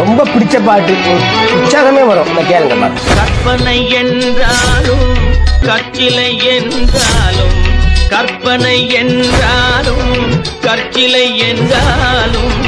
ரொம்ப பிடிச்ச பாட்டு, உற்சாகமே வரும். இந்த கேளுங்க. கற்பனை என்றாலும் கற்சிலை என்றாலும், கற்பனை என்றாலும் கற்சிலை என்றாலும்